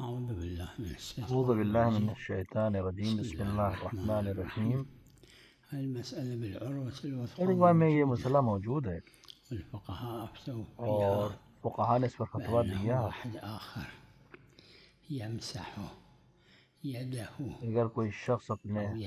أعوذ بالله من أعوذ الشيطان بالله من الرجيم. الشيطان الرجیم بسم اللہ الرحمن الرحیم۔ المسألة بالعروة عروہ الوثقى میں یہ موجودة، مسئلہ موجود ہے والفقهاء أفتوا اور فيها فقہا نے اس پر فتویٰ دیا بأنه واحد آخر يمسح يده اگر کوئی شخص اپنے أو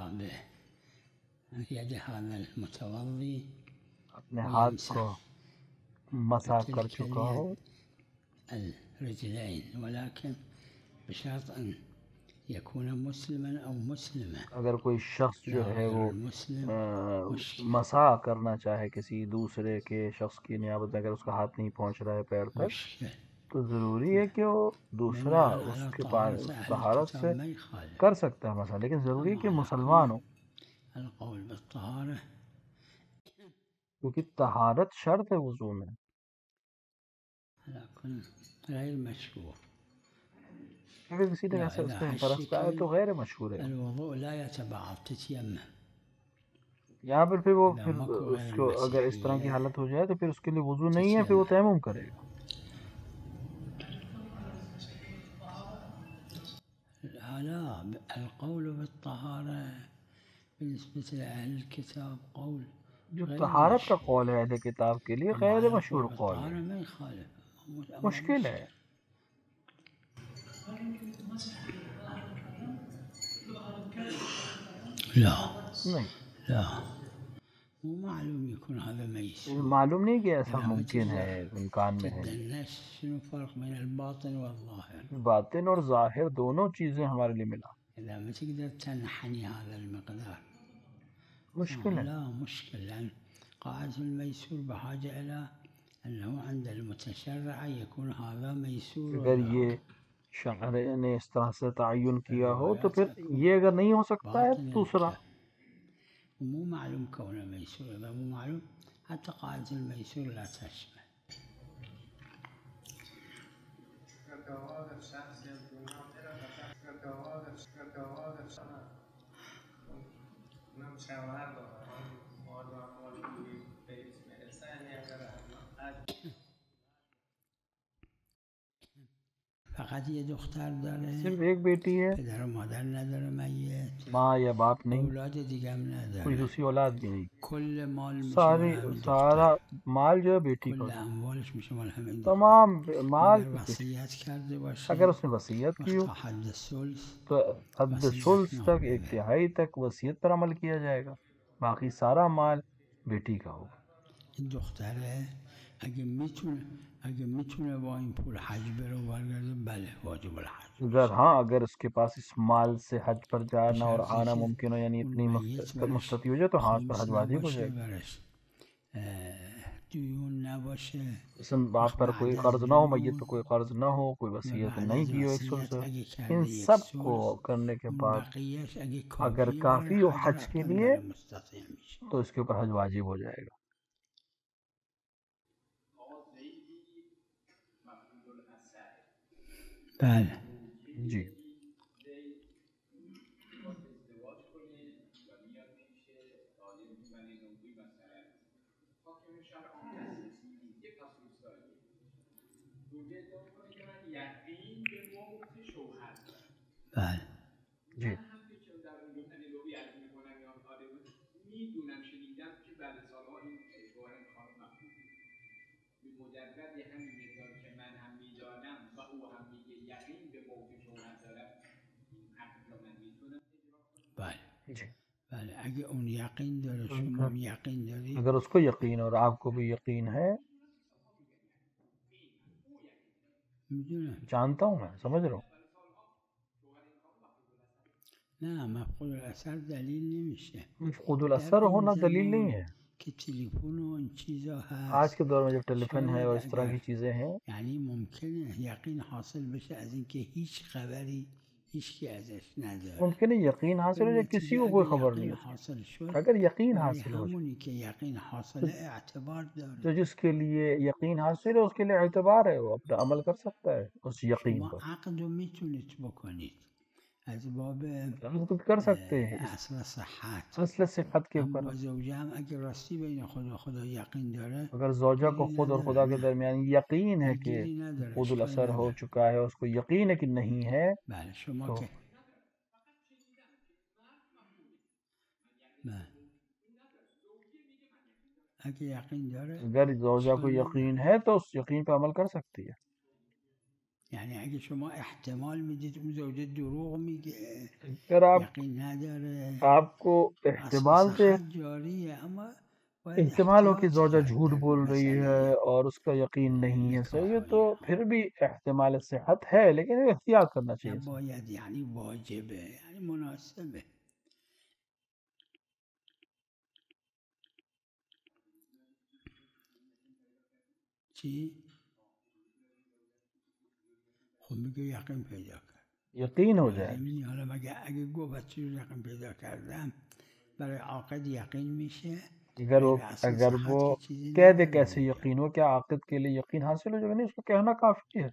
يد هذا المتوضي ہاتھ کو ويمسح مسح کر بتلك چکا ہو، اليد الرجلين، ولكن بشرط أن يكون مسلما أو مسلمة. اگر کوئی شخص جو ہے غير وہ المسلم مشكل. مسح کرنا چاہے کسی دوسرے کے شخص کی نیابت، اگر اس کا ہاتھ نہیں پہنچ رہا ہے پیر تک، مشكل. تو ضروری ہے کہ وہ دوسرا بناء اس على کے پاس طهارة أهل طہارت الكتاب سے ما يخالف. کر سکتا ہے مسئلہ، لیکن ضروری ہے کہ على مسلمان ہو، كل القول بالطهارة کیونکہ طہارت شرط ہے وضو میں۔ على كل غير مشهور. اگر کسی نے لا، ایسا اس إذا میں فرض کہا ہے هالشكل تو غیر مشہور ہے۔ الوضوء لا يتبعض، تتيمم. یہاں پر پھر وہ إذا پھر ماكو اس غير کو اگر اس طرح کی المسيحية حالت ہو جائے تو پھر اس کے لیے وضو نہیں ہے، پھر وہ تتيمم. تیمم کرے گا۔ لا، القول بالطهارة بالنسبة لأهل الكتاب قول جو غير طہارت کا مشهور. قول ہے اہل کتاب کے لیے أما غیر القول مشہور قول ہے، بالطهارة ما يخالف، أما مشکل ہے۔ لا نہیں، لا، مو معلوم يكون هذا ميسور. معلوم نہیں کہ ایسا إذا ممکن وجد ہے، امکان میں ہے۔ ضد النفس، شنو الفرق بين الباطن والظاهر؟ باطن اور ظاہر دونوں چیزیں ہمارے لیے ملا، إذا ما تقدر تنحني هذا المقدار مشکل ہے۔ لا مشكل، لأن قاعدة الميسور بحاجة إلى أنه عند المتشرع يكون هذا ميسور اگر ولا یہ شرع نے اس طرح سے تعین کیا ہو تو الروايات پھر أكو یہ اگر نہیں ہو سکتا ہے باطن دوسرا۔ ومو معلوم كونه ميسور. إذا مو معلوم حتى قاعدة الميسور لا تشمل. فقط یه دختر داره، صرف ایک بیٹی ہے، پدر و مادر نداره، میت، ماں یا باپ نہیں، اولاد دیگه هم کوئی نداره. دوسری اولاد بھی نہیں، کل مال میشه ساری مال همین سارا دختر، مال جو ہے بیٹی کا کل ہوتا ہے، اموالش میشه مال همین دختر. تمام مال اگر بیٹی۔ وصیت کرده باشه اگر اس نے وصیت کی ہو تا حد ثلث تو حد وصیت ثلث تک، ایک نامه. تہائی تک وصیت پر عمل کیا جائے گا، باقی سارا مال بیٹی کا ہوگا۔ این دختره اگه میتونه با این پول حج بره و برگرده، بله واجب الحج اگر ہاں، اگر اس کے پاس اس مال سے حج پر جانا اور شرطی آنا که ممکن ہو، یعنی اون اتنی میت برش مستطیع ہو جائے تو ہاں اس پر خمس حج واجب ہو نباشه، جائے گا۔ برش دیون نباشه. مثلا آپ پر کوئی بعد قرض از نہ ہو، میت دیون پر کوئی قرض نہ ہو، کوئی و وصیت بعد نہیں از کی ہو ایک سلس، وصیت اگه ان کرده یک سب کو ثلث، کرنے کے اون بعد بقیهش اگه اگر کافیه برای کافی ہو حج حج کے رفتن، لیے برای مستطیع میشه. تو اس کے اوپر حج واجب ہو جائے گا۔ بله. جی بله. جی بله. جی بله اگه اون یقین داره، شما هم یقین دارید، اگر اس کو یقین اور آپ کو بھی یقین ہے، میدونم. جانتا ہوں، میں سمجھ رہا ہوں، نه، مفقود الاثر دلیل نمیشه. مفقود در الاثر این ہونا دلیل نہیں زمان ہے۔ که تلفن و این چیزا آج هست، کے دور میں جب ٹیلی فون ہے شاید اور اس طرح اگر کی چیزیں ہیں، یعنی ممکنه یقین حاصل بشه از اینکه هیچ خبری هیچکی ازش نداره. ممکن ہے یقین حاصل ہو در جائے، کسی نتیجه کو کوئی اگه خبر نہیں یقین ہے۔ حاصل شد، اگر یقین برای حاصل ہو جائے همونی که یقین حاصله اعتبار داره. تو جس کے لیے یقین حاصل ہے اس کے لیے اعتبار ہے، وہ اپنا عمل کر سکتا ہے اس یقین شما پر۔ عقد رو میتونید بکنید، اسباب تو کر سکتے ہیں اس اصل صحت. اصل صحت کے اما اوپر. با زوجه هم اگه راستی بین خود و خدا یقین داره اگر زوجہ کو گیری خود اور نداره. خدا کے نه درمیان یقین ہے کہ گیری نداره، خود اشکال الاثر ہو نداره. چکا ہے، اس کو یقین ہے کہ نہیں ہے، بله شما تو که بله اگه یقین داره اگر زوجہ کو اشکال نداره. یقین ہے تو اس یقین پہ عمل کر سکتی ہے. یعنی اگه شما احتمال میدید اون زوجه دروغ میگه، اگر یقین نداره، آپ کو اصل احتمال سے صحت جاریه اما باید احتمال ہو کہ احتیاط زوجہ کرد جھوٹ در بول رہی مسئله ہے اور اس کا یقین نہیں ہے صحیح ہے، نکاح. تو پھر بھی احتمال صحت ہے لیکن احتیاط کرنا چاہیے. نباید یعنی واجبه، یعنی مناسبه. چی؟ خب میگه یقین پیدا کرد. یقین ہو جائے. لازمی حالا مگه اگه گفت بچه رو یقین پیدا کردم برای عاقد یقین میشه؟ اگر وہ غیر اصل اگر صحت وہ کی چیزی کہہ دے نداره کیسے اونجا. یقین ہو، کیا عاقد کے لیے یقین حاصل ہو جائے گا؟ نہیں، اس کو کہنا کافی ہے.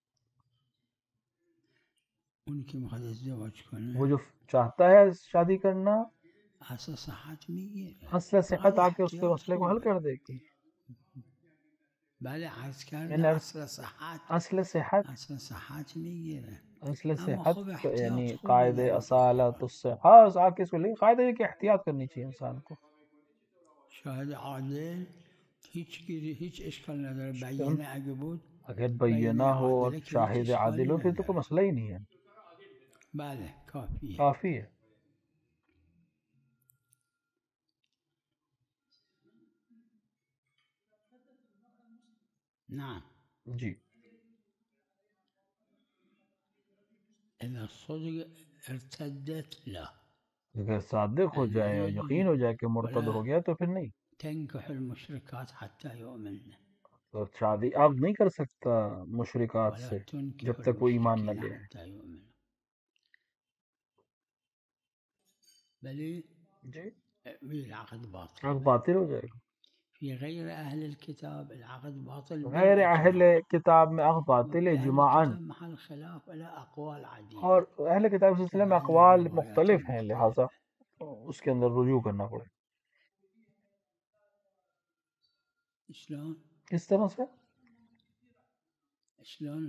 اونی که میخواد ازدواج وہ کنه جو چاہتا ہے شادی کرنا، اصل صحت میگیره، اصل فقط صحت آ کے اس کے احتیاط مسئلے کو حل خوبه. کر دے گی. بله عرض یعنی کردم اصل صحت، اصل صحت، اصل صحت میگیره اصل اما خب صحت یعنی احتیاط خوبه قاعدے در این اصالت کار. الصحت آ کے اس کو لے قاعدہ یہ کہ احتیاط کرنی چاہیے انسان کو. شاهد عادل هیچ اشکال نداره. بیینه اگه بود اگر بیینه بینہ ہو اور عادله که هیچ شاہد عادل اشکالی ہو پھر تو کوئی نداره. مسئلہ ہی نہیں ہے، بله کافیه. کافی ہے. نعم. جی. اذا صدق ارتدت لا اگر صادق ہو جائے اور یقین ہو جائے کہ مرتد ولا ہو گیا تو پھر نہیں، تنكح المشركات حتى يؤمن تو شادی اب نہیں کر سکتا مشرکات ولا سے تنكح جب تک وہ ایمان نہ المشركين لے. حتى يؤمنوا. بل جی، العقد باطل. اب باطل ہو جائے گا. في غير أهل الكتاب العقد باطل غیر اہل بالإجماع. کتاب میں عقد باطل ہے وفي أهل جماعاً، الكتاب محل خلاف ولا أقوال اور عديدة اہل کتاب کے سلسلے میں تبعا اقوال للروايات مختلف ہیں، لہٰذا المختلفة. اس کے اندر رجوع کرنا پڑے. شلون؟ کس طرح سے؟ شلون؟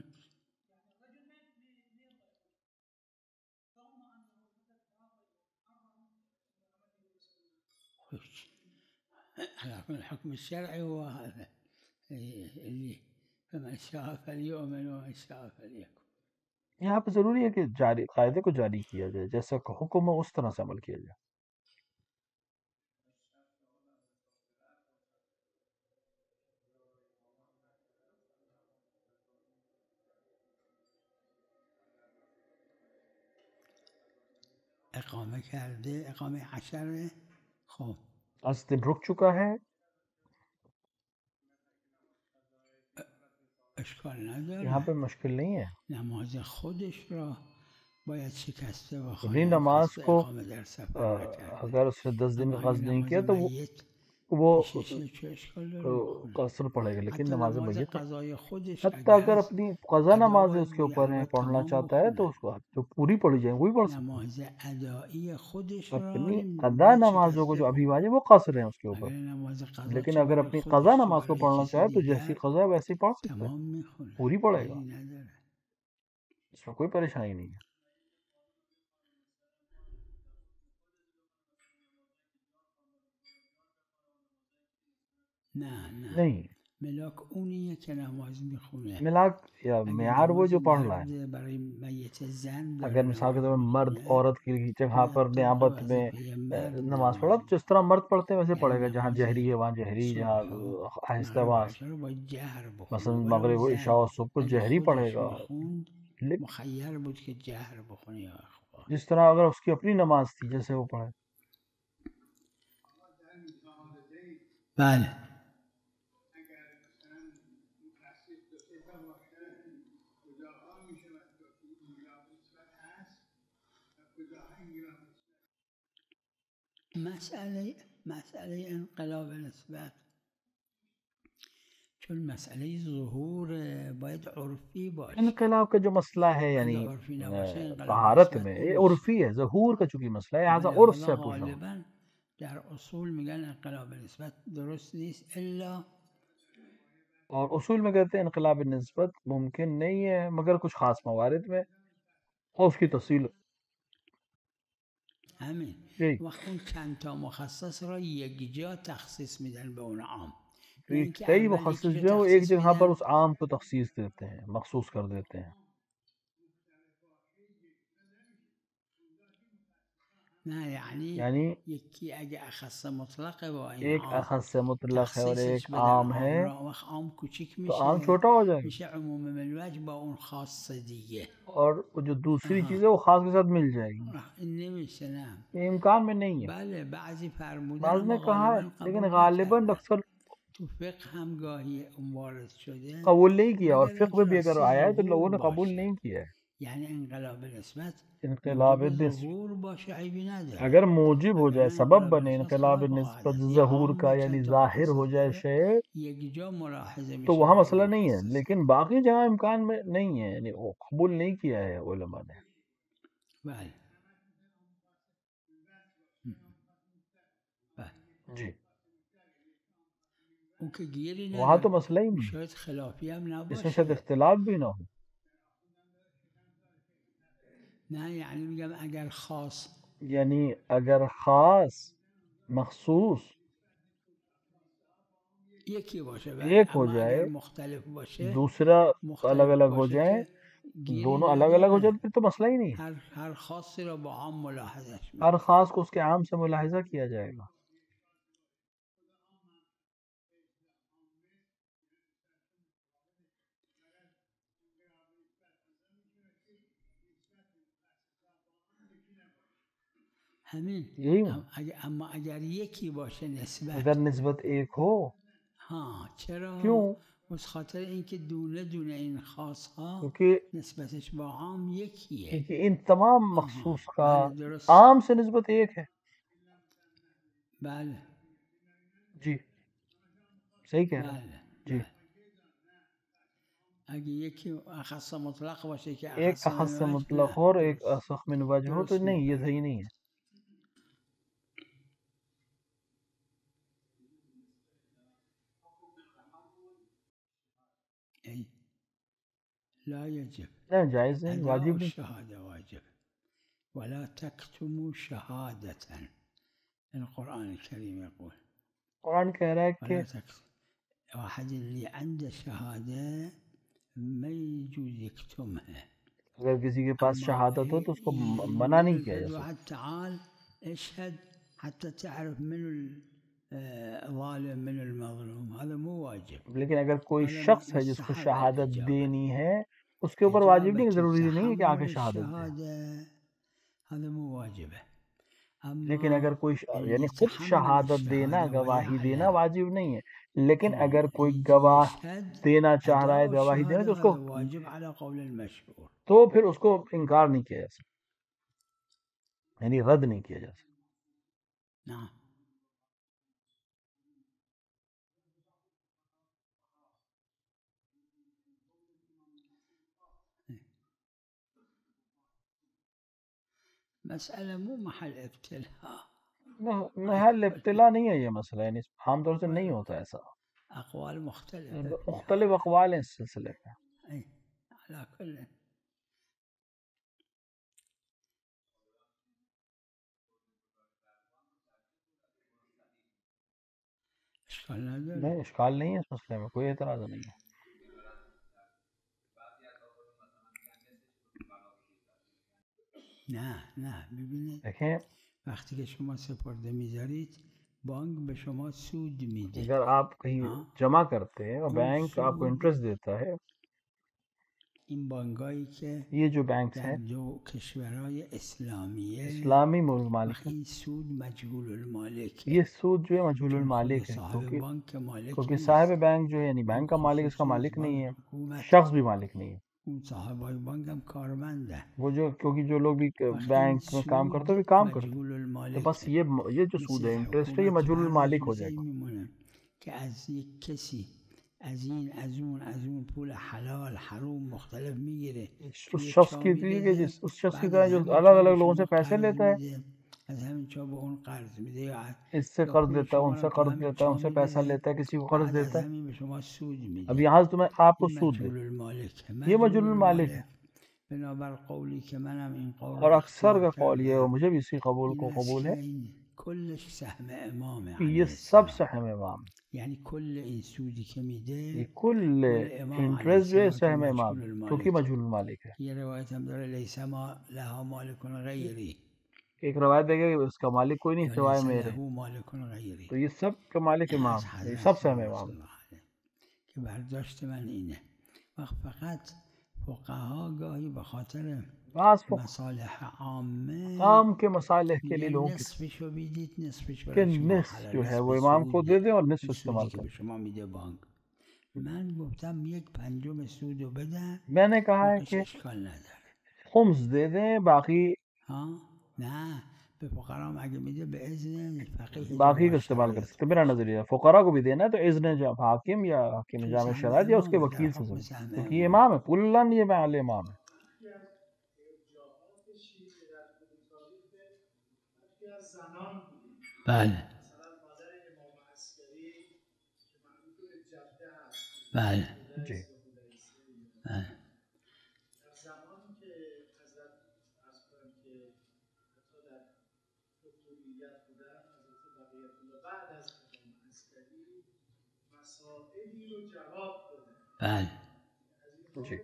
خوش. على كل الحكم الشرعي هو هذا اللي فمن شاء فليؤمن ومن شاء فليكفر. یہاں پہ ضروری ہے کہ جاری قاعدے کو جاری کیا جائے، جیسا کہ حکم ہے اس طرح سے عمل کیا جائے. اقامه کرده، اقامه عشره. خب 10 دن رک چکا ہے، اشکال یہاں نداره. پہ مشکل نہیں ہے. نماز خودش را باید شکسته اپنی بخونه، نماز قصد کو اقامه در سفر نکرده. اگر اس نے 10 دن اما کا اگه قصد نہیں نماز کیا تو میت وہ پیششه چه اشکال داره بخونه؟ قصر پڑے گا، لیکن حتی نماز نماز میت قضای خودش حتیٰ اگه اگر هست اپنی قضا ادا نمازیں اس باید کے اوپر ہیں باید پڑھنا تمام چاہتا ہے تو بخونه. اس کو جو پوری پڑھی جائیں وہی پڑھ سکتا نماز ادائی خودش ہے. را اپنی ادا باید نمازوں کو شکسته جو ابھی بخونه. واجب وہ قصر ہیں اس کے اوپر، اگر نماز قضا لیکن چه اگر برای اپنی قضا خودش چه نماز کو برای پڑھنا کسی چاہے تو جیسی دیگر قضا ہے ویسے ہی پڑھ سکتا ہے، تمام میخونه، پوری پڑھے گا، ایرادی نداره. اس میں کوئی پریشانی نہیں ہے. نه نه نہیں، ملاک اونیه که نماز میخونه. ملاک یا اگه معیار وہ نماز جو پڑھ رہا ہے. مرد برای میت زن داره اگر مثال کے نماز طور پر مرد میخونه عورت کی جگہ پر باید طبق نیابت میں وظیفه مرد نماز پڑھا، نماز تو جس طرح مرد پڑھتے ہیں ویسے یعنی پڑھے گا، جہاں نماز جہری ہے وہاں جہری، جہاں صبح و آہستہ مغرب و آواز، عشا رو باید جهر مثلا بخونه. ولو مغرب و عشاء زن و صبح کو اگه جہری پڑھے خودش گا. میخوند لیکن مخیر بود که جهر بخونه یا اخفا. جس طرح اگر اس کی اپنی نماز تھی جیسے وہ پڑھے. بله مسئله انقلاب نسبت چون مسئله ظهور باید عرفی باشه. انقلاب کا جو مسئلہ ہے یعنی اگر عرفی نباشه انقلاب طہارت نسبت میں اون یہ نیست. عرفی ہے، ظہور کا چونکہ مسئلہ ہے لہٰذا عرف لہذا سے پوچھ رہا ہوں. غالباً در اصول میگن انقلاب نسبت درست نیست الا اور اصول میں کہتے ہیں انقلاب نسبت ممکن نہیں ہے مگر کچھ خاص موارد میں، اور اس کی تفصیل همین. یہی وقت اون چند تا مخصص را یک جا تخصیص میدن به اون عام، نه کہ اینکه کئی اول مخصص یکی جو رو ہے وہ ایک تخصیص جگہ پر میدن. اس عام کو تخصیص دیتے ہیں، مخصوص کر دیتے ہیں. نه یعنی یکی اگه اخص مطلقه با این ایک عام اخص مطلق ہے اور تخصیصش ایک بدن عام عام ہے را، وقت عام کوچیک تو عام میشه، چھوٹا ہو جائے گا، میشه عموم ملوج با اون خاص دیگه. اور وہ جو دوسری آہا. چیز ہے وہ خاص کے ساتھ مل جائے گی. این نمیشه. نه یہ امکان میں نہیں ہے. بله بعضی فرمودن بعض نے اما کہا ہے غالبا لیکن قبول غالباً نکردن. اکثر تو فقه هم گاهی اون وارد شده قبول نہیں کیا، اور مگر فقہ میں اینکه بھی اگر راستی آیا ہے تو ظهور لوگوں نے قبول باشه، نہیں کیا ہے. یعنی انقلاب نسبت انقلاب موجب نسبت ظهور باشه عیبی نداره. اگر موجب ہو جائے، وگرنه سبب انقلاب بنے نسبت انقلاب خلاف نسبت قاعده است. یه ظہور عام کا، چند یعنی تا ظاہر ہو مخصص جائے داره شے یک جا ملاحظه تو میشه وہاں با مسئلہ این نہیں ہے، مخصص. لیکن باقی جگہ امکان میں نہیں ہے، یعنی وہ قبول نہیں کیا ہے علماء نے. بله بله جی اون که گیری وہاں تو نداره، مسئلہ ہی اون نہیں ہے، شاید خلافی هم اس میں شاید نباشه. اختلاف بھی نہ ہو. نه یعنی میگم اگر خاص یعنی اگر خاص مخصوص یکی باشه ایک ہو اما جائے، اگر مختلف باشه، دوسرا الگ مختلف الگ ہو باشه جائیں، که گیری دونوں الگ الگ ہو نداره. جائے تو مسئلہ ہی نہیں ہے. هر خاصی را با عام ملاحظش ہر میکنه. خاص کو اس کے عام سے ملاحظہ کیا جائے گا. همین. یہی اما اگر یکی باشه نسبت، اگر نسبت ایک ہو، ها چرا؟ کیوں؟ از خاطر اینکه دونه دونه این خاص ها کیونکہ نسبتش با عام یکیه. کیونکہ ان تمام آها. مخصوص کا بله درست. عام سے نسبت ایک ہے. بله جی صحیح کہہ رہے ہیں. بله جی بله. اگه یکی اخص مطلق باشه که ایک اخص اخص منوج، مطلق نه ہو اور ایک درست اصح من وجہ ہو تو درست نہیں، یہ میفهمی. صحیح نہیں ہے. ای لا یجب نہیں جائز نہیں، اداء واجب نہیں. الشهاده واجب ولا تكتموا شهادة. القرآن الكريم يقول قرآن کہہ رہا ہے کہ ولا تكتم واحد اللي عنده شهادة ما يجوز يكتمها. اگر کسی کے پاس شہادت ہو تو اس کو منع نہیں کیا جا سکتا. واحد تعال اشهد حتى تعرف من الظالم من المظلوم، هذا مو واجب. لیکن اگر کوئی هذا شخص ہے جس کو مستحب شہادت الإجابة. دینی ہے اس کے اوپر واجب نہیں، إجابة ضروری نہیں ہے کہ آ کے تحمل شہادت دے. الشهادة هذا مو واجبه. لیکن اگر أما کوئی اللي یعنی خود يتحمل شہادت دینا، الشهادة ولا گواہی دینا يعلم واجب نہیں ہے، لیکن إن اگر کوئی يجي گواہ يشهد دینا چاہ رہا ہے، أداء گواہی دینا تو الشهادة اس کو هذا واجب على قول المشهور. تو پھر اس کو انکار نہیں کیا جا سکتا، یعنی رد نہیں کیا جا سکتا. نعم. مسئلہ مو محل ابتلاء. محل ابتلا نہیں ہے یہ مسئلہ، یعنی عام طور سے نہیں ہوتا ایسا. أقوال مختلفة مختلف اقوال ہیں اس سلسلے میں. أي على كل إشكال نداره. نہیں اشکال نہیں ہے اس مسئلے میں، کوئی اعتراض نہیں ہے. نه ببینید دیکھیں وقتی که شما سپرده میذارید بانک به شما سود میده. اگر آپ کہیں جمع کرتے ہیں اور بینک آپ کو انٹرسٹ دیتا ہے، این بانکایی که یہ جو بینکس در ہیں دو کشورهای اسلامیه اسلامی ممالک وقتی این سود مجهول المالک یہ سود جو ہے مجهول چون خود المالک ہے، صاحب بانک مالک کیونکہ نیست. صاحب بینک جو ہے یعنی بینک کا مالک اس کا مالک نہیں ہے، شخص بھی مالک نہیں ہے. اون صاحبای بانک هم کارمنده. وہ جو کیونکہ جو لوگ بھی وقتی بینک میں کام کرتے ہیں بھی کام کرتے ہیں، مجهول تو المالک بس یہ جو سود ہے انٹرسٹ ہے یہ مجهول المالک ہو جائے گا. میمونه که از یک کسی از اون پول حلال حروم مختلف میگیره، उस توی शख्स چا की थी कि میریزه، उस शख्स की بعد तरह از जो همین अलग چا अलग به लोगों से شما पैसे قرض लेता है, میده، از همین چا به اون قرض میده، इससे یا कर्ज پول देता है, شما उनसे را تو कर्ज همین देता है, چا उनसे पैसा میریزه، लेता है, किसी को कर्ज بعد از देता है. همین به شما سود अब میده. यहाँ से तुम्हें आपको این सूद दे, مجهول المالک، ये مجهول मजहूल मालिक है. المالک. بنابر قولی که منم این قول और رو अक्सर اختیار का कौल ये है, और کردم मुझे भी इसी कबूल این को است कबूल که है این کلش سهم امام कि ये علیه सब السلام، सहम इमाम, یعنی کل این سودی که ये میده कुल مال امام علیه इंटरेस्ट जो है السلام که सहम इमाम مجهول क्योंकि المالک. मजहूल मालिक है. یه روایت هم داره لیس ما لها مالک غیری एक रवायत देगा कि उसका मालिक कोई नहीं یا सिवाय لیس मेरे, له مالک غیری، तो ये सब का मालिक از इमाम, ये सब حضرت सहम رسول इमाम. الله علیه که برداشت من اینه. فقط فقها گاهی به خاطر बास مصالح عامه काम के मसाले के लिए میگن लोगों نصفشو بدید، نصفش के برای شما निस्फ जो حلال है است वो به इमाम को दे سود، दे और این निस्फ سودی इस्तेमाल که कर. به شما میده بانک. من گفتم 1/5 سودو بدن، मैंने कहा है باقیش कि اشکال نداره. खुम्स दे दें, बाकी ها نه، به فقرام اگه میده به اذن فقیه बाकी جامع का इस्तेमाल कर شرایط सकते. मेरा नजरिया फुकरा को भी देना है तो इज़्न जब हाकिम या हाकिम چون जाम سهم शरात या उसके امامه، در वकील से حکم जरूर, سهم क्योंकि ये امامه. इमाम है, कुल्लन ये महल इमाम है. بله بله जी بله بله जी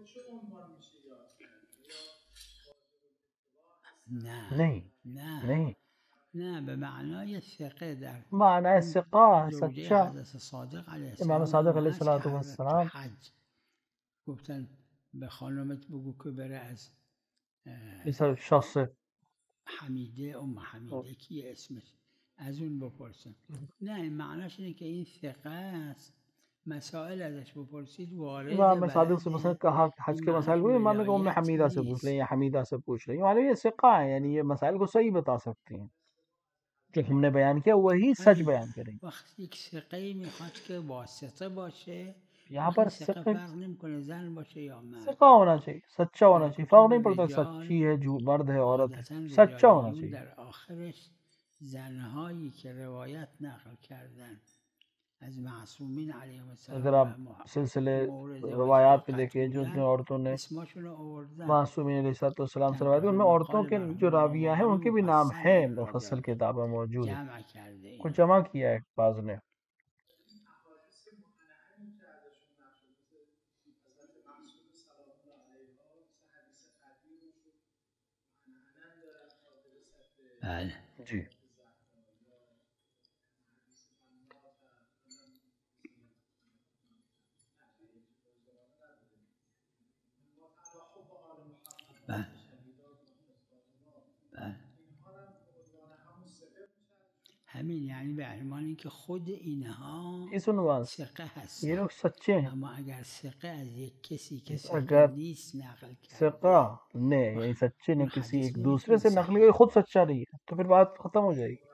نه नहीं نه नहीं نه، به معنای ثقه. در माना اون सिका زوجه सच्चा حضرت صادق علیه इमाम السلام सादिक هم هست که حضرت تو अलैहिस्सलाम حج گفتن به خانمت بگو که بره از इस शख्स से حمیده، حمیده کیه اسمش، از اون بپرسن. نه، این معناش اینه که این ثقه است، مسائل ازش بپرسید وارده इमाम सादिक से بلده. मसलन कहा हज این के मसाइल معناش हुए, इमाम ने कहा उम्मे ولایت हमीदा से पूछ लें نیست. या हमीदा से पूछ लें, मालूम ये सिका है, यानी ये मसाइल को सही बता सकती हैं. जो हमने बयान किया वही सच बयान करेंगे. وقتی یک ثقه میخواد که واسطه باشه، यहाँ این पर ثقه فرق نمیکنه زن باشه یا مرد. सिका होना चाहिए, सच्चा होना در चाहिए, کتب फर्क नहीं पड़ता رجال सच्ची है झूठ, मर्द है औरत है, عادتا सच्चा होना رجالیون चाहिए. در آخرش زنهایی که روایت نقل کردن از معصومین علیهم अगर السلام आप و सिलसिले مورد रवायात पे وثاقت देखिए जो उसमें بودن औरतों ने اسمشون رو آوردن. मासूमीन अलैहिस्सलाम से چند रवायत, بار उनमें औरतों مقال के जो مرحوم امام रावियां हैं بخاری उनके भी नाम مفصل हैं, این मुफस्सल راجع किताब में मौजूद है, جمع کرده कुछ اینا. जमा किया है बाज ने. بله जी بله بله همین، یعنی به عنوان اینکه خود اینها इस उन्वान से ثقه ये هستن، लोग सच्चे हैं. اما اگر ثقه از یک کسی که ثقه अगर نیست नकल सिका کرده، ने वह यानी सच्चे ने اون किसी حدیث एक दूसरे نمیتونه से नकल صحیح की, खुद باشه. सच्चा नहीं है, तो फिर बात खत्म हो जाएगी.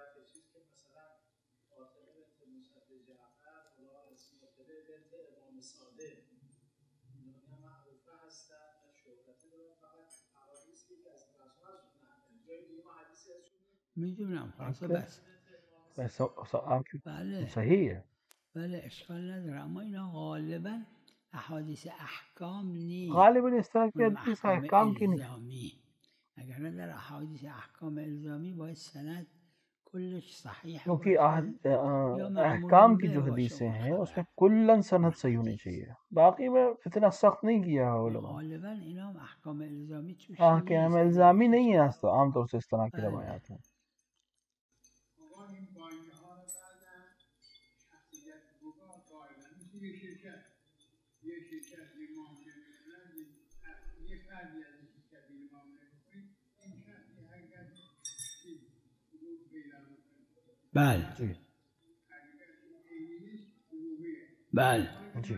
میدونم خلاصه ओके, بس. आपकी بله सही है. بله اشکال نداره، اما اینا غالبا احادیث احکام نی، गालिबन इस तरह की اونم हदीस احکام अहकाम की नहीं, الزامی. اگر نه در احادیث احکام الزامی باید سند کلش صحیح क्योंकि باشه یا अहकाम معمول की जो به باشه हदीसें اون हैं خبر، उसमें कुल्लन اون सनद सही होनी حدیث. चाहिए. बाकी में इतना सख्त नहीं किया है و उलमा. غالبا اینا هم احکام الزامی توش हाँ कि हमें نیست، اگه इल्ज़ामी باشه नहीं है چرا. तो आमतौर से इस तरह की بله रवायात हैं. بله जी بله जी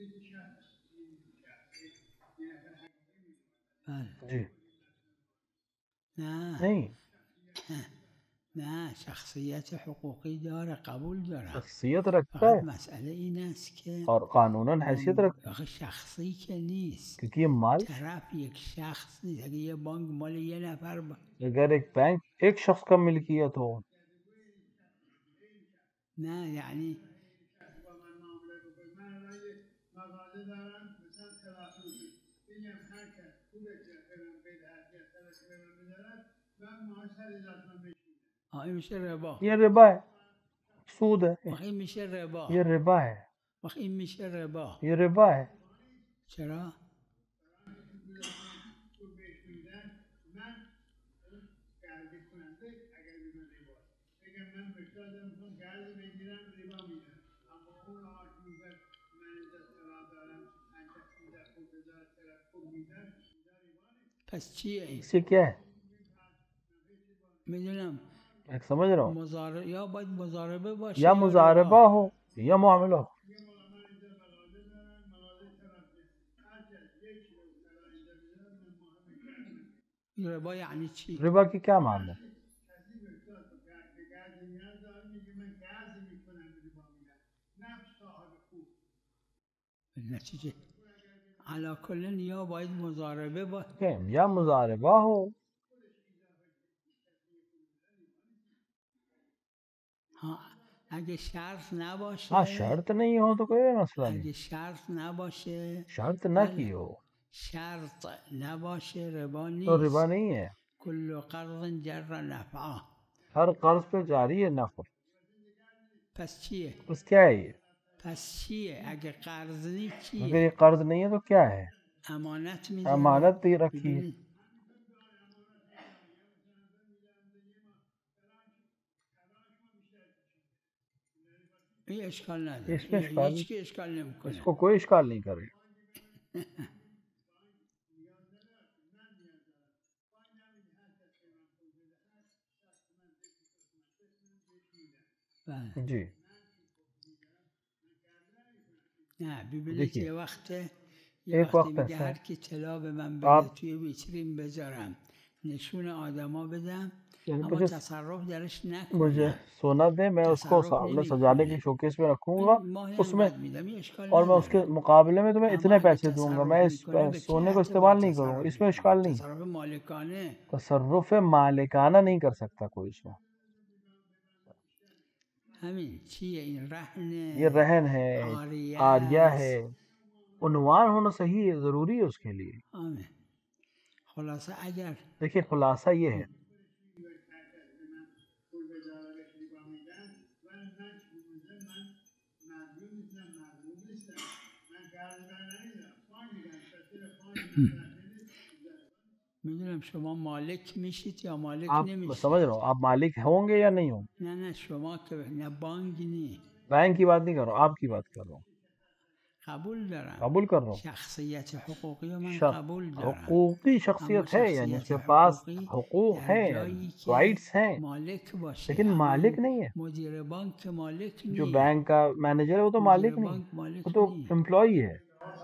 بله जी نه नहीं نه شخصیت حقوقی داره، قبول دارم، शख्सियत रखता فقط है مسئله این است که और कानूनन हैसियत रखता آخه شخصی که نیست، है क्योंकि ये माल طرف یک شخص نیست. اگه یه بانک مال یه نفر अगर एक बैंक एक शख्स का मिल्कियत हो نه یعنی این میشه ربا، ये रिबा है सूद है این میشه ربا، ये रिबा है این میشه ربا. ये रिबा है چرا؟ پس چیه این؟ इससे क्या है میدونم मैं समझ रहा हूँ مزاربه یا باید مزاربه باشه या मुजारबा हो या मामला हो ربا یعنی چی؟ रिबा की क्या मामला है نتیجه علا کلن یا باید مزاربه باشه या मुजारबा हो ها اگه شرط نباشه हाँ शर्त नहीं हो तो कोई मसला اگه नहीं شرط نباشه शर्त ना की हो شرط نباشه ربا तो रिबा نیست. नहीं है کل قرض جر نفعه. हर कर्ज पे जारी है नफर پس چیه؟ बस क्या है ये پس چیه؟ اگه قرض نیست अगर چیه؟ ये कर्ज नहीं है तो क्या है امانت میذاره. अमानत दे रखी है ببینید این اشکال نداره، इसमें इश्काल هیچ که اشکال نمیکنه. इसको कोई इश्काल नहीं करेगा بله. जी نه ببینید देखिए یه وقته एक वक्त میگه ऐसा هر है کی طلا به من بده आप توی ویترین بذارم، نشون آدما بدم، यानी اما मुझे تصرف درش मुझे نکنم. सोना दे मैं उसको تصرف सामने सजाने की نمیکنه. शोकेस में रखूंगा ماهی उसमें انقدر میدم، این اشکال और मैं उसके نداره. मुकाबले में तुम्हें اما इतने اگه पैसे दूंगा تصرف मैं इस میکنه به چه सोने को اعتبار इस्तेमाल नहीं करूंगा تصرف इसमें میکنه؟ इश्काल नहीं تصرف مالکانه. तसर्रुफ मालिकाना नहीं कर सकता कोई इसमें همین چیه این رهن ये रहन है عاریه आर्या است. है उन्वान होना सही है ज़रूरी है उसके लिए آمین. خلاصه اگر देखिए खुलासा ये है میدونم شما مالک میشید یا مالک आप نمیشید. समझ रहे हो आप मालिक होंगे या नहीं होंगे نه نه شما که نه بانک نی. बैंक की बात नहीं कर रहा हूँ आपकी बात कर रहा हूँ قبول دارم कबूल कर रहा हूँ شخصیت حقوقی رو من शख- قبول دارم، हुकूकी اما शख्सियत है यानी شخصیت उसके पास حقوقی हुकूक در हैं جایی که राइट्स हैं مالک باشه. लेकिन اما मालिक नहीं है مدیر بانک مالک जो نی. बैंक का मैनेजर है वो तो مدیر मालिक नहीं بانک مالک वो तो نی. एम्प्लॉई है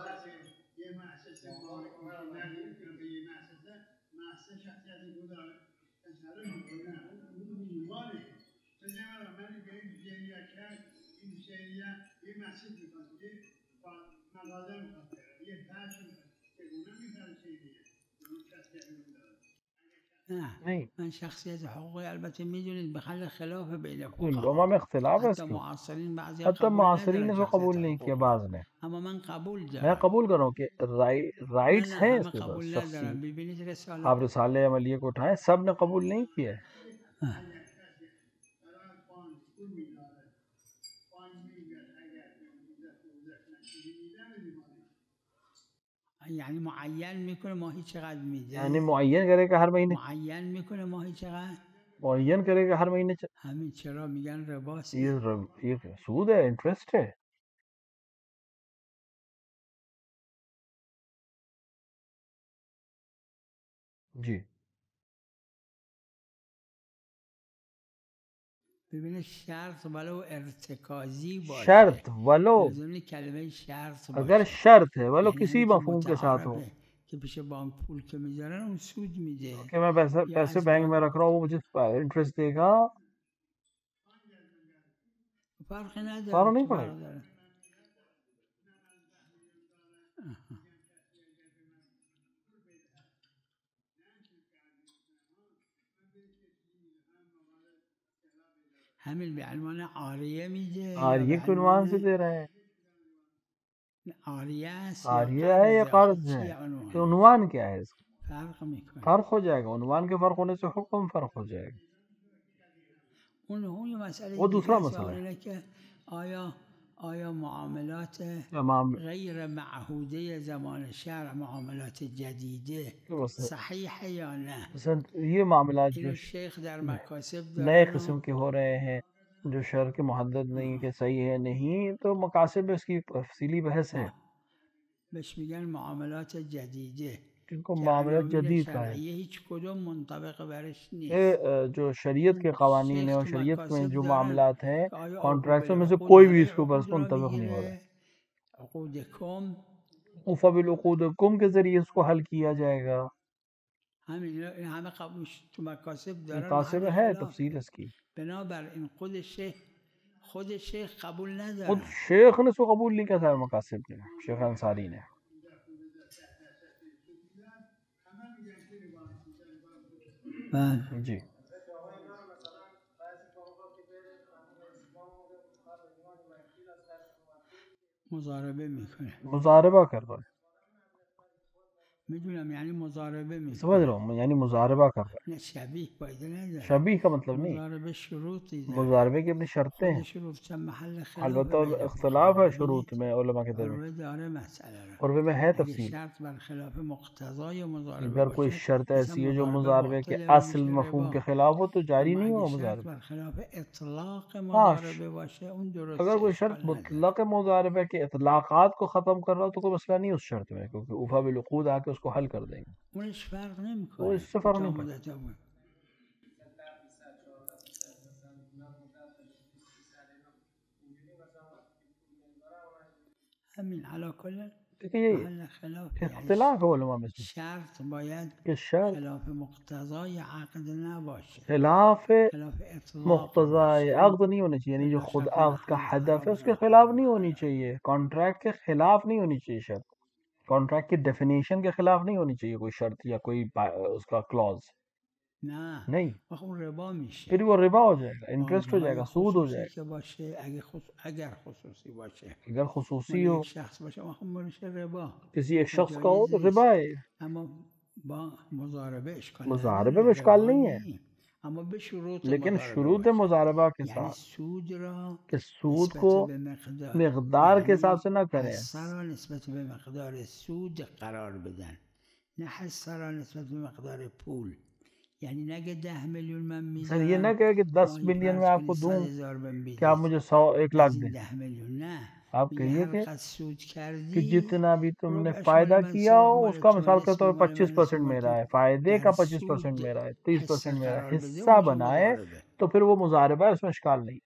نه नहीं من شخصیت حقوقی البته میدونید محل خلاف بین उलमा فقها، में इख्तिलाफ है حتی इसके معاصرین بعضی हती قبول मासरीन ندارن ने इसको कबूल شخصیت नहीं किया حقوقی، बाज ने اما من قبول मैं دارم. कबूल कर रहा हूँ कि نه राइट्स نه हैं همه इसके पास قبول शख्सी ندارم. ببینید رساله आप रिसाले अमलिये को उठाएं सब ने कबूल नहीं किया है یعنی معین میکنه ماهی چقدر میده، यानी मुअय्यन करेगा हर महीने معین میکنه ماهی چقدر. मुअय्यन करेगा हर महीने همین چرا میگن رباست. ये सूद है इंटरेस्ट है जी ببینید شرط ولو ارتکازی باشه، शर्त वलो لازم نیست کلمه شرط अगर باشه، शर्त है वलो یعنی किसी همین که मफहूम के साथ हो متعارفه که پیش بانک پول که میذارن اون سود میده کہ میں پیسے بینک میں رکھ رہا ہوں، وہ مجھے انٹرسٹ دے گا، فرق نداره. فرق نہیں پڑے گا. همین به عنوان عاریه میده، عاریہ کے عنوان سے دے رہے ہیں، عاریه است عاریہ ہے یا قرض ہے، کہ عنوان کیا ہے اس کا فرق میکنه. فرق ہو جائے گا، عنوان کے فرق ہونے سے حکم فرق ہو جائے گا. اون مسئله وہ دوسرا دیگه مسئلہ ہے. اینه که آیا معاملات غیر معهوده زمان شرع معاملات جدیده صحیح یا نه؟ مثلا یہ معاملات جو شیخ در مکاسب نئے قسم کے ہو رہے ہیں، جو شرع کے محدد نہیں کہ صحیح ہے نہیں، تو مقاصد میں اس کی تفصیلی بحث ہے. بهش میگن معاملات جدیده، جن کو معاملات جدید کا ہے، هیچ کدوم منطبق برش نیست. جو شریعت کے قوانین ہیں اور شریعت میں جو معاملات ہیں، کانٹریکٹوں میں سے کوئی بھی اس کے اوپر منطبق نہیں ہو رہا. عقود کم اوفا بالعقود کم کے ذریعے اس کو حل کیا جائے گا. همه قبول تو مکاسب دارن، مقاصد ہے تفصیل اس کی. بنابراین خود شیخ قبول نداره. خود شیخ نے اس کو قبول نہیں کیا تھا مقاصد نے، شیخ انصاری نے. جی مضاربه میکنه. مضاربہ کر رہا ہے. میدونم یعنی مضاربه میکنه. سمجھ رہا ہوں، یعنی مضاربہ کر رہا ہے. نه شبیه پایده نداره. شبیہ کا مطلب نہیں، مضاربه شروطی داره. مضاربے کی اپنی شرطیں ہیں. شروط محل خلاف البتہ اختلاف ہے شروط میں علماء کے درمیان. عروه داره مسئله رو. عروے میں ہے تفصیل. شرط برخلاف مقتضای مضاربه اگر کوئی شرط ایسی ہے جو مضاربے کے اصل مفہوم کے خلاف ہو تو جاری نہیں ہوگا مضاربہ. برخلاف اطلاق مضاربه باشه اون درست. اگر کوئی شرط مطلق مضاربے کے اطلاقات کو ختم کر رہا ہو تو کوئی مسئلہ نہیں اس شرط میں، کیونکہ اوفا بالعقود آ کے اس کو حل کر دیں گے. اونش فرق نمیکنه. وہ اس سے فرق نہیں پڑتا. همین علا کل اختلاف علماء میں سے شرط باید کہ شرط خلاف مقتضای عقد نباشه. خلاف مقتضای عقد نہیں ہونی چاہیے، یعنی جو خود عقد کا ہدف ہے اس کے خلاف نہیں ہونی چاہیے. کانٹریکٹ کے خلاف نہیں ہونی چاہیے شرط. کانٹریکٹ کی ڈیفینیشن کے خلاف نہیں ہونی چاہیے کوئی شرط یا کوئی اس کا کلوز. نہیں، ربا میشه. پھر وہ ربا ہو جائے گا، انٹرسٹ ہو جائے گا، سود ہو جائے گا. اگر خصوصی باشه، اگر خصوصی ہو، شخص باشه ربا. کسی ایک شخص کا ہو تو ربا ہے. اما با مضاربه اشکال مضاربے میں اشکال نہیں ہے، اما به شروط لیکن شروط مضاربہ کے ساتھ سود را کہ سود کو مقدار کے حساب سے نہ کریں، حصہ را نسبت به مقدار سود قرار بدن، نه حصہ را نسبت به مقدار پول. یعنی نگه 10 میلیون من میدم، سر یہ نہ کہے کہ 10 ملین میں آپ کو دوں کہ آپ مجھے 1 لاکھ دیں. 10 میلیون نه، آپ کہیے کہ کہ جتنا بھی تم نے فائدہ کیا ہو اس کا مثال کے طور پر 25% میرا ہے، فائدے کا 25% میرا ہے، 30% میرا ہے، حصہ بنائے تو پھر وہ مضاربہ ہے، اس میں اشکال نہیں.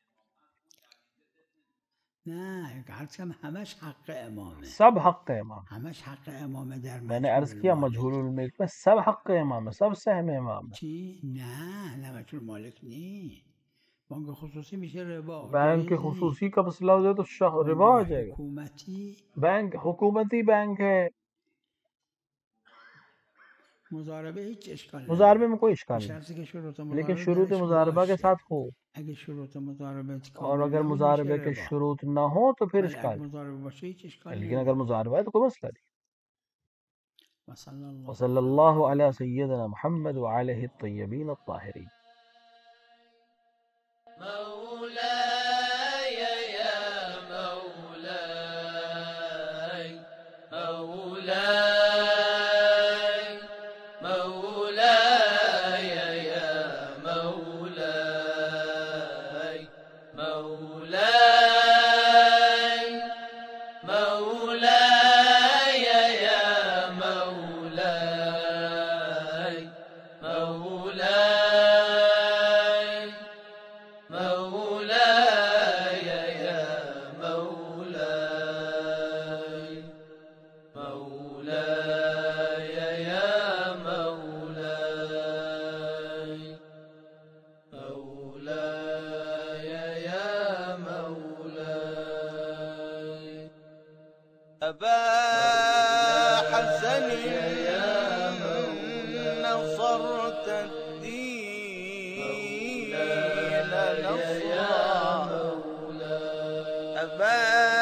نه همش حق امامه. سب حق امام، همش حق امامه. در میں نے عرض کیا مجهول الملک میں سب حق امام ہے، سب سهم امام ہے. چی؟ نه مجهول مالک نی. بانک خصوصی میشه ربا. بینک خصوصی کا مسئلہ ہو جائے تو ربا ہو جائے گا. حکومتی بینک حکومتی بینک ہے، مضاربه هیچ اشکال نہیں. مضاربے میں کوئی اشکال نہیں، لیکن شروط مضاربہ کے ساتھ ہو. اگر شروط مضاربه اور اگر مضاربے کے شروط نہ ہو تو پھر اشکال. لیکن اگر مضاربہ ہے تو کوئی مسئلہ نہیں. وصلی اللہ علی سیدنا محمد وعلیہ الطیبین الطاہرین. مولاي أبا حسن نصرت الدين نصرا أبا